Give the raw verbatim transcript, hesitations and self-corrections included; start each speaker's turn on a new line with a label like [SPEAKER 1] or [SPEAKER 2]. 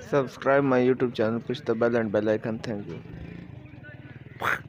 [SPEAKER 1] Subscribe my YouTube channel, push the bell and bell icon. Thank you.